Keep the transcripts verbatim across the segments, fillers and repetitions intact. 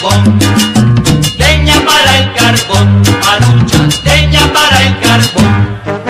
carbón, leña para el carbón, Marucha, leña para el carbón.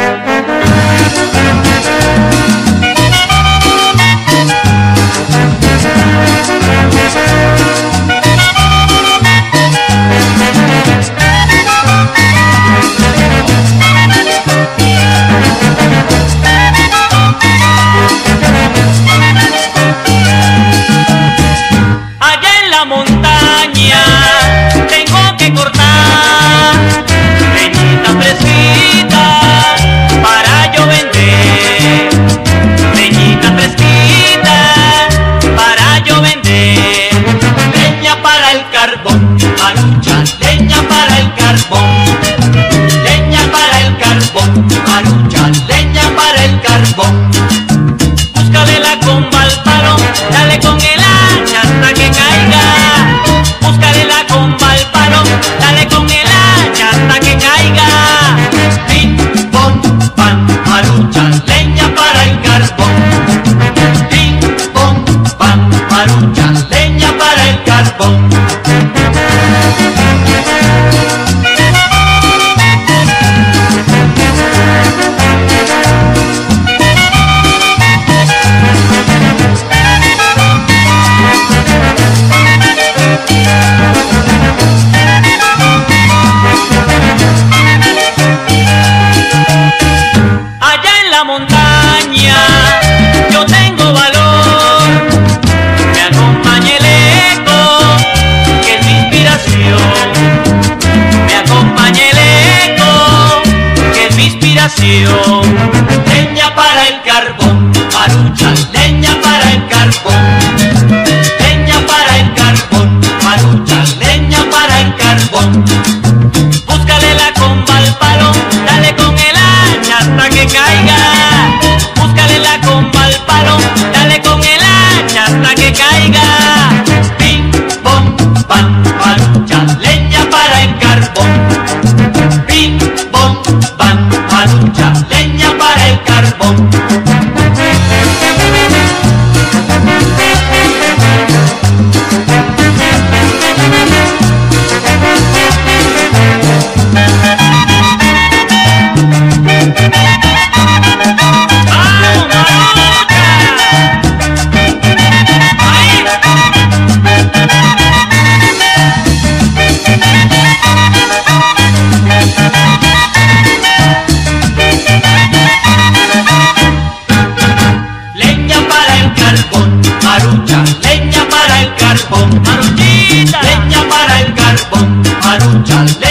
Montaña tengo que cortar leñita fresquita para yo vender, leñita fresquita para yo vender, leña para el carbón, Marucha, leña para el carbón, leña para el carbón, Marucha, leña para el carbón. Búscale la comba al palo, dale con el hacha hasta que caiga. Búscale la comba al palo, dale con el hacha hasta que caiga. Pim, pom, pam, Marucha, leña para el carbón. Pim, pom, pam, Marucha, leña para el carbón. Montaña, yo tengo valor, me acompaña el eco, que es mi inspiración, me acompaña el eco, que es mi inspiración. Leña para el carbón, Marucha, leña para el carbón, leña para el carbón, Marucha, leña para el carbón. Búscale la comba al palo, dale con el hacha hasta que caiga. Búscale la comba al palo, dale con el hacha hasta que caiga. Pim, pom, pam, Marucha, leña para el carbón. Pim, pom, pam, Marucha, leña para el carbón. Marucha, leña para el carbón, Maruchita, leña para el carbón, Marucha.